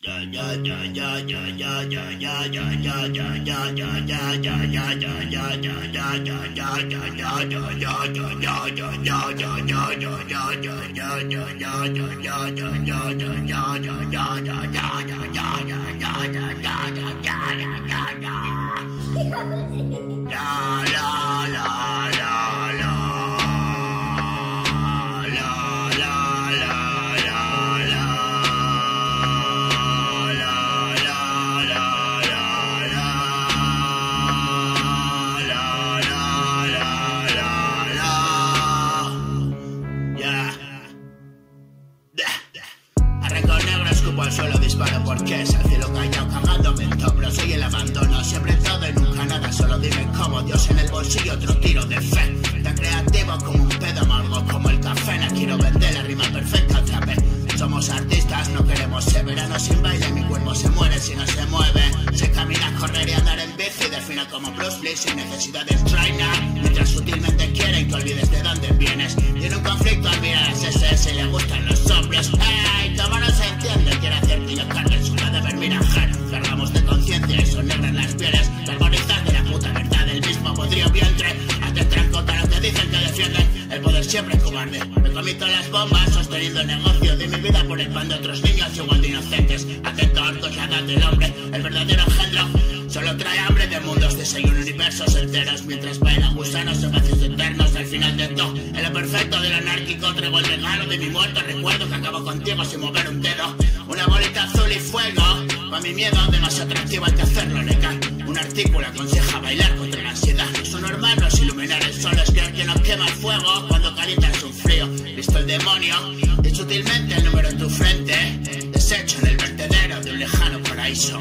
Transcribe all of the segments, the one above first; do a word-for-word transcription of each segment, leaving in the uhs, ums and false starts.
Al suelo disparo porque es el cielo callado cagándome en tombro. Soy el abandono, siempre todo y nunca nada. Solo dime cómo, Dios en el bolsillo, otro tiro de fe. Tan creativo como un pedo amargo, como el café. No quiero vender la rima perfecta otra vez. Somos artistas, no queremos ser verano sin baile. Mi cuerpo se muere si no se mueve. Se camina, correr y andar en bici. Defino como Bruce Lee sin necesidad de trainer. Mientras sutilmente quieren que olvides de dónde vienes. Y en un conflicto al mirar a ese se le gustan los hombres. ¡Ey! ¿Cómo no se entiende? Quiere hacer que yo cargue en su cadáver mirajar. Cargamos de conciencia y son negras las pieles. Carbonizar de la puta verdad del mismo podrido vientre. Antes trancotan lo que dicen que defienden. El poder siempre es cobarde. Me comí todas las bombas sosteniendo el negocio de mi vida por el pan de otros niños igual de inocentes. Atento al cosa del hombre, el verdadero engendro. Solo trae hambre de mundos, desayuno universos enteros. Mientras bailan gusanos en vacíos eternos. Al final de todo, en lo perfecto del anárquico traigo el regalo de mi muerto. Recuerdo que acabo contigo sin mover un dedo. Una bolita azul y fuego. Pa' mi miedo, demasiado atractivo, hay que hacerlo legal. Un artículo aconseja bailar contra la ansiedad. Eso normal no es iluminar el sol, es creer que nos quema el fuego cuando calientas un frío. Visto el demonio, y sutilmente el número en tu frente. Deshecho en el vertedero de un lejano paraíso.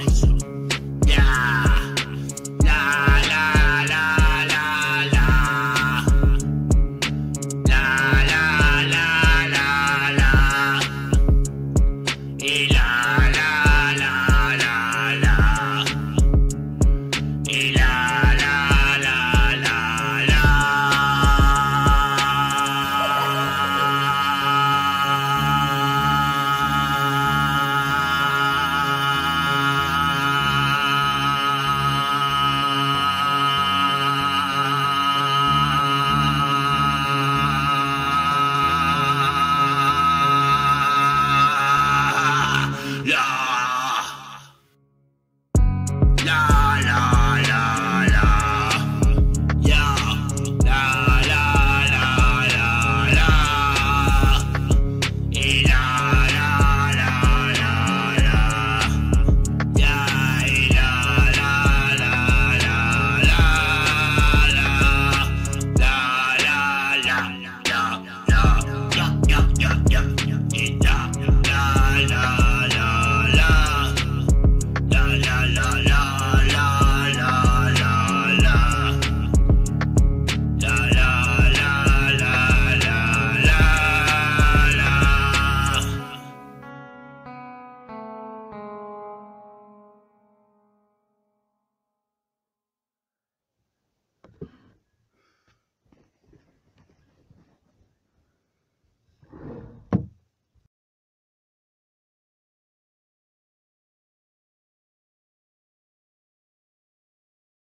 Ya, la, la, la, la, la. La, la, la, la, la. Y la, la, la, la, la. Y la, la, la, la, la. La